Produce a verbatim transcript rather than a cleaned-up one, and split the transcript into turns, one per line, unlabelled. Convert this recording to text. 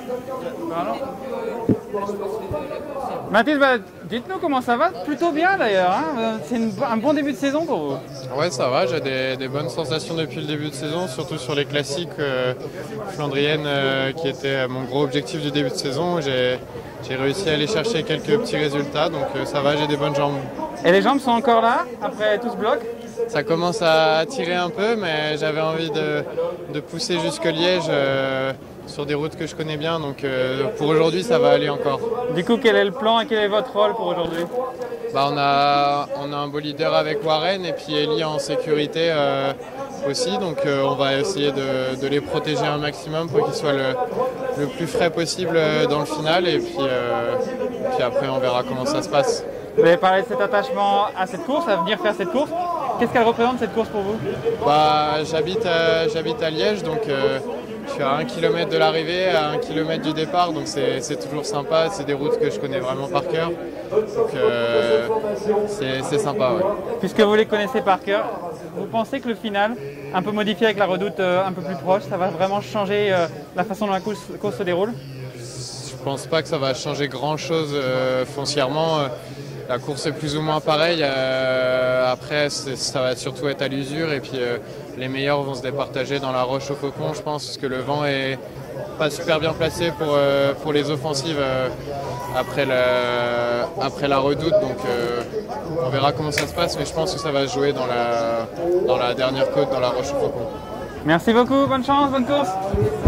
Pardon. Mathilde, bah, dites-nous comment ça va. Plutôt bien d'ailleurs, hein. C'est une- un bon début de saison pour vous.
Ouais, ça va, j'ai des, des bonnes sensations depuis le début de saison, surtout sur les classiques euh, flandriennes euh, qui étaient mon gros objectif du début de saison. J'ai j'ai réussi à aller chercher quelques petits résultats, donc euh, ça va, j'ai des bonnes jambes.
Et les jambes sont encore là après tout ce bloc?
Ça commence à tirer un peu, mais j'avais envie de, de pousser jusque Liège euh, sur des routes que je connais bien, donc euh, pour aujourd'hui ça va aller encore.
Du coup, quel est le plan et quel est votre rôle pour aujourd'hui?
Bah, on, a, on a un beau leader avec Warren et puis Ellie en sécurité euh, aussi, donc euh, on va essayer de, de les protéger un maximum pour qu'ils soient le, le plus frais possible dans le final, et puis, euh, puis après on verra comment ça se passe.
Vous avez parlé de cet attachement à cette course, à venir faire cette course. Qu'est-ce qu'elle représente cette course pour vous?
Bah, j'habite à, j'habite à Liège, donc euh, je suis à un kilomètre de l'arrivée, à un kilomètre du départ, donc c'est toujours sympa. C'est des routes que je connais vraiment par cœur, donc euh, c'est sympa. Ouais.
Puisque vous les connaissez par cœur, vous pensez que le final, un peu modifié avec la redoute euh, un peu plus proche, ça va vraiment changer euh, la façon dont la course, course se déroule?
Je pense pas que ça va changer grand-chose euh, foncièrement. La course est plus ou moins pareille. Euh, après, ça va surtout être à l'usure, et puis euh, les meilleurs vont se départager dans la roche au faucon, je pense, parce que le vent est pas super bien placé pour, euh, pour les offensives euh, après, la, après la redoute. Donc euh, on verra comment ça se passe, mais je pense que ça va se jouer dans la, dans la dernière côte, dans la roche au faucon.
Merci beaucoup, bonne chance, bonne course.